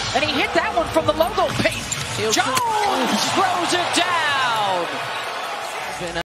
And he hit that one from the logo paint. Jones throws it down.